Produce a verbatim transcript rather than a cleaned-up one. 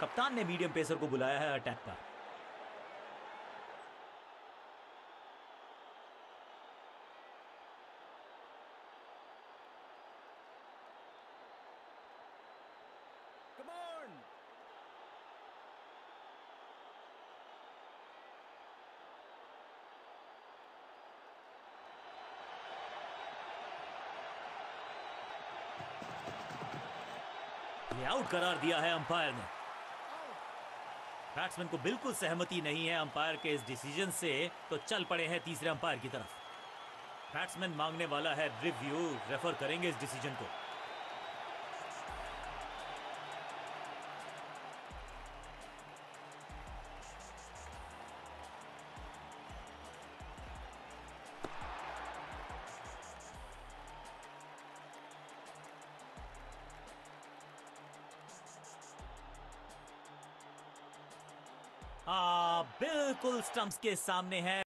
कप्तान ने medium pacer को बुलाया है अटैक पर। ये आउट करार दिया है अंपायर ने। बैट्समैन को बिल्कुल सहमति नहीं है अंपायर के इस डिसीजन से, तो चल पड़े हैं तीसरे अंपायर की तरफ। बैट्समैन मांगने वाला है रिव्यू, रेफर करेंगे इस डिसीजन को। हाँ, बिल्कुल स्टंप्स के सामने है।